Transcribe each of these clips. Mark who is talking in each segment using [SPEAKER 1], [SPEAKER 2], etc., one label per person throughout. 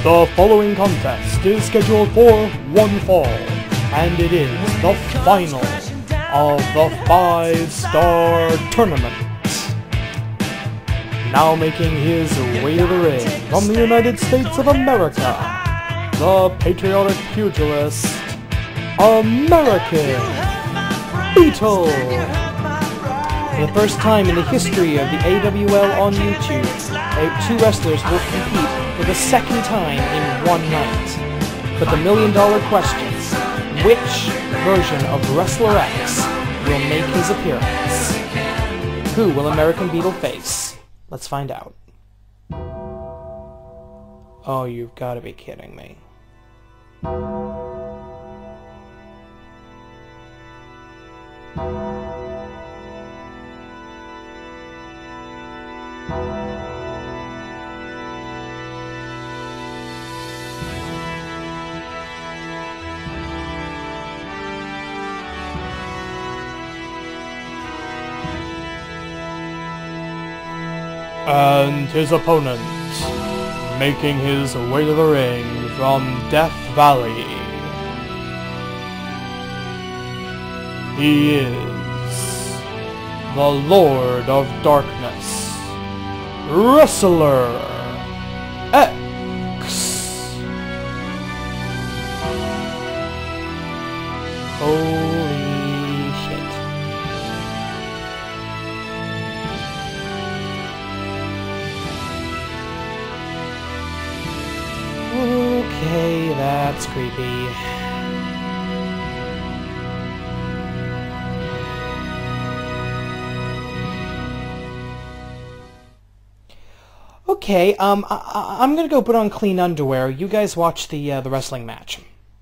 [SPEAKER 1] The following contest is scheduled for one fall, and it is the final of the 5-star tournament. Now making his way to the ring from the United States of America, the patriotic pugilist, American Beetle. For the first time in the history of the AWL on YouTube, two wrestlers will compete for the second time in one night. But the million-dollar question, which version of Wrestler X will make his appearance? Who will American Beetle face? Let's find out. Oh, you've got to be kidding me. And his opponent, making his way to the ring from Death Valley, he is the Lord of Darkness, Wrestler X. Holy shit. Okay, that's creepy. Okay, I'm gonna go put on clean underwear. You guys watch the wrestling match.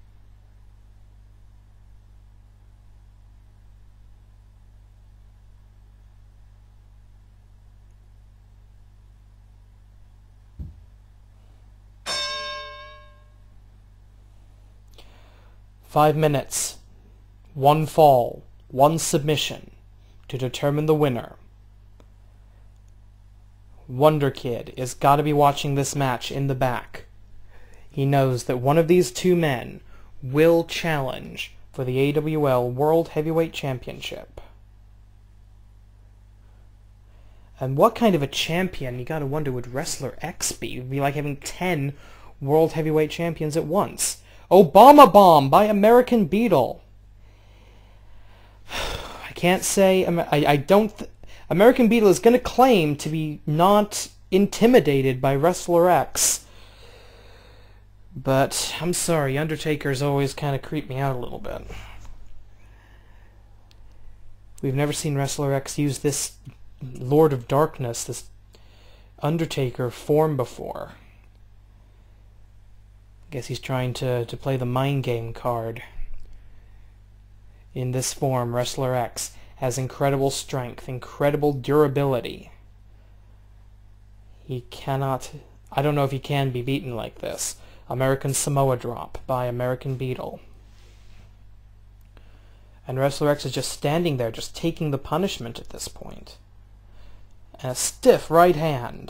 [SPEAKER 1] "5 minutes, 1 fall, 1 submission to determine the winner." Wonder Kid is gotta be watching this match in the back. He knows that one of these two men will challenge for the AWL World Heavyweight Championship. And what kind of a champion, you gotta wonder, would Wrestler X be? It would be like having 10 World Heavyweight Champions at once. Obama Bomb by American Beetle. I can't say... I don't... American Beetle is going to claim to be not intimidated by Wrestler X. But, I'm sorry, Undertaker's always kind of creeped me out a little bit. We've never seen Wrestler X use this Lord of Darkness, this Undertaker form before. Guess he's trying to play the mind game card. In this form, Wrestler X has incredible strength, incredible durability. He cannot... I don't know if he can be beaten like this. American Samoa Drop by American Beetle. And Wrestler X is just standing there, just taking the punishment at this point. And a stiff right hand.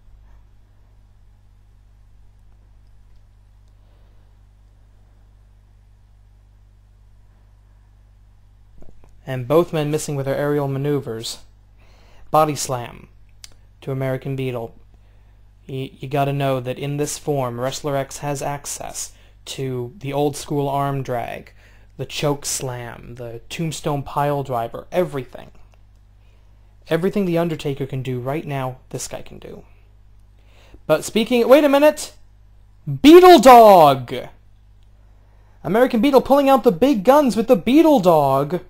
[SPEAKER 1] And both men missing with their aerial maneuvers. Body slam to American Beetle. You gotta know that in this form, Wrestler X has access to the old school arm drag, the choke slam, the tombstone pile driver, everything. Everything the Undertaker can do right now, this guy can do. But speaking... Wait a minute! Beetle Dog! American Beetle pulling out the big guns with the Beetle Dog.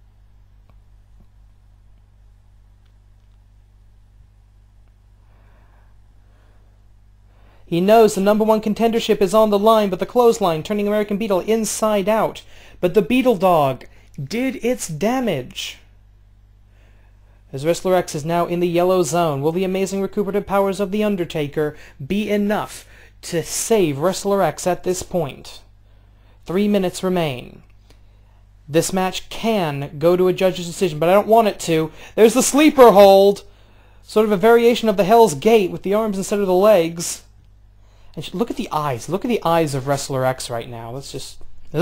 [SPEAKER 1] He knows the #1 contendership is on the line, but the clothesline turning American Beetle inside out. But the Beetle Dog did its damage. As Wrestler X is now in the yellow zone, will the amazing recuperative powers of The Undertaker be enough to save Wrestler X at this point? 3 minutes remain. This match can go to a judge's decision, but I don't want it to. There's the sleeper hold! Sort of a variation of the Hell's Gate with the arms instead of the legs. And look at the eyes. Look at the eyes of Wrestler X right now. Let's just...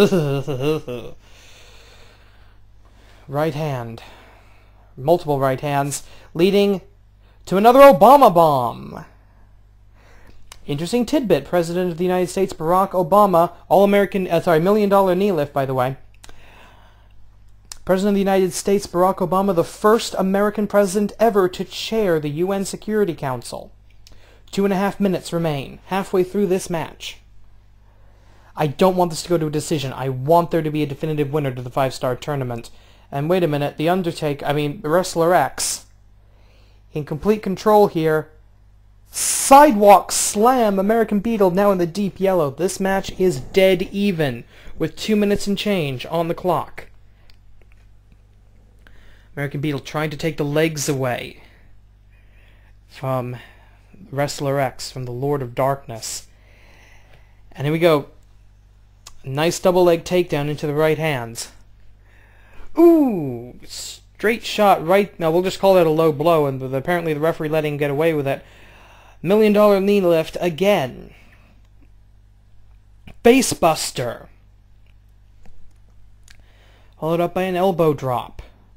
[SPEAKER 1] Right hand. Multiple right hands, leading to another Obama bomb. Interesting tidbit. President of the United States, Barack Obama, All-American... $1 million knee lift, by the way. President of the United States, Barack Obama, the first American president ever to chair the UN Security Council. 2.5 minutes remain, halfway through this match. I don't want this to go to a decision. I want there to be a definitive winner to the 5-star tournament. And wait a minute, Wrestler X, in complete control here. Sidewalk slam, American Beetle now in the deep yellow. This match is dead even, with 2 minutes and change on the clock. American Beetle trying to take the legs away from Wrestler X, from the Lord of Darkness. And here we go. Nice double leg takedown into the right hands. Ooh! Straight shot right... Now, we'll just call that a low blow, and apparently the referee letting him get away with it. $1 million knee lift again. Base buster. Followed up by an elbow drop.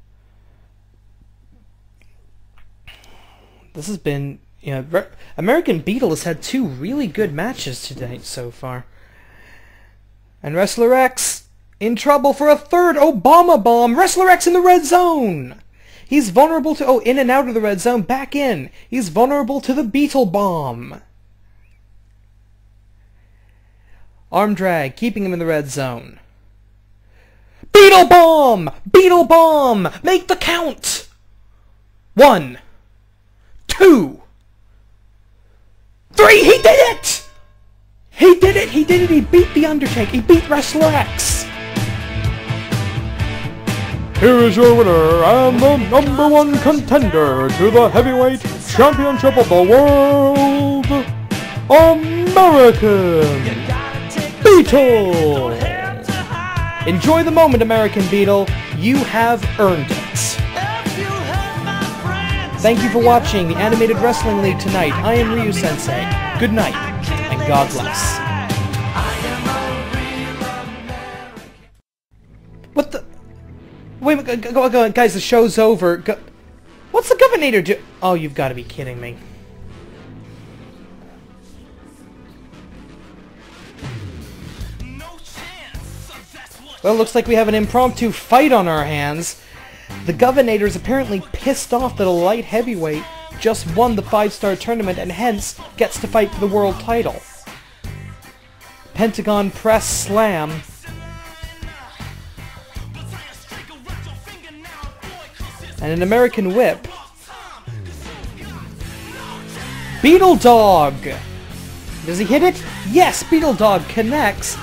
[SPEAKER 1] This has been... American Beetle has had 2 really good matches tonight so far. And Wrestler X in trouble for a 3rd Obama bomb. Wrestler X in the red zone. He's vulnerable to... Oh, in and out of the red zone. Back in. He's vulnerable to the Beetle bomb. Arm drag, keeping him in the red zone. Beetle bomb! Beetle bomb! Make the count! 1, 2, 3. He did it! He did it! He did it! He beat The Undertaker! He beat Wrestler X! Here is your winner and the #1 contender to the heavyweight championship of the world, American Beetle! Enjoy the moment, American Beetle. You have earned it. Thank you for watching the Animated Wrestling League tonight. I am Ryu Sensei. Good night, and God bless. What the... Wait, go, guys, the show's over. What's the Governor do? Oh, you've got to be kidding me. Well, looks like we have an impromptu fight on our hands. The Governator's apparently pissed off that a light heavyweight just won the 5-star tournament and hence gets to fight for the world title. Pentagon press slam. And an American whip. Beetle Dog! Does he hit it? Yes! Beetle Dog connects.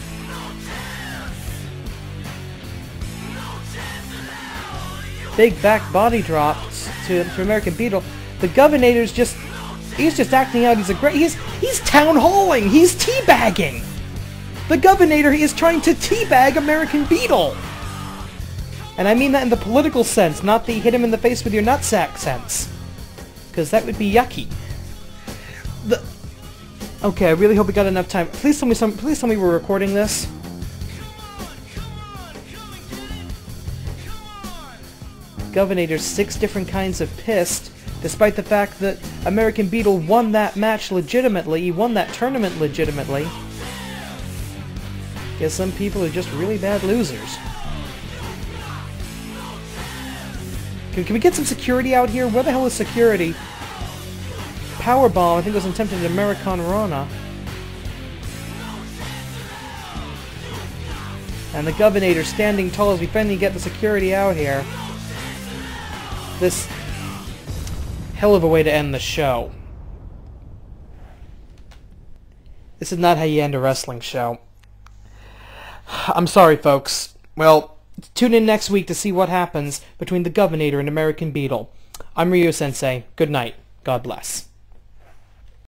[SPEAKER 1] Big back body drops to American Beetle. The Governator's just... He's just acting out. He's town halling. He's teabagging. The Governator is trying to teabag American Beetle. And I mean that in the political sense, not the hit him in the face with your nutsack sense. Because that would be yucky. Okay, I really hope we got enough time. Please tell me we're recording this. Governator's 6 different kinds of pissed, despite the fact that American Beetle won that match legitimately. He won that tournament legitimately. Guess some people are just really bad losers. Can we get some security out here? Where the hell is security? Powerbomb, I think, was attempted at American Rana. And the Governator standing tall as we finally get the security out here. This hell of a way to end the show. This is not how you end a wrestling show. I'm sorry, folks. Well, tune in next week to see what happens between the Governator and American Beetle. I'm Ryu Sensei. Good night. God bless.